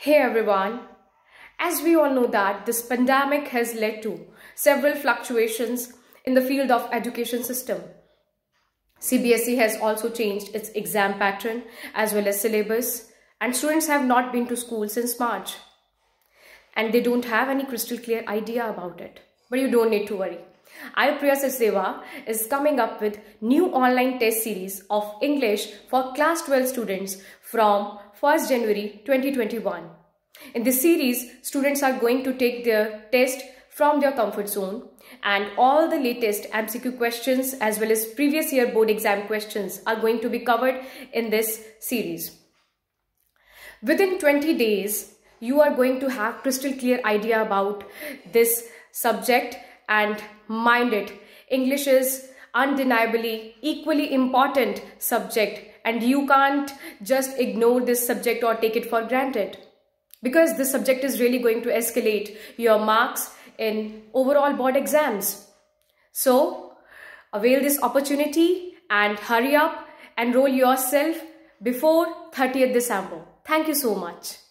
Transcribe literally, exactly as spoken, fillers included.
Hey everyone, as we all know that this pandemic has led to several fluctuations in the field of education system. C B S E has also changed its exam pattern as well as syllabus, and students have not been to school since March and they don't have any crystal clear idea about it. But you don't need to worry. I, Priya Sachdeva, is coming up with new online test series of English for class twelve students from first January twenty twenty-one. In this series, students are going to take their test from their comfort zone, and all the latest M C Q questions as well as previous year board exam questions are going to be covered in this series. Within twenty days, you are going to have crystal clear idea about this subject, and mind it, English is undeniably equally important subject, and you can't just ignore this subject or take it for granted, because this subject is really going to escalate your marks in overall board exams. So avail this opportunity and hurry up, enroll yourself before thirtieth December. Thank you so much.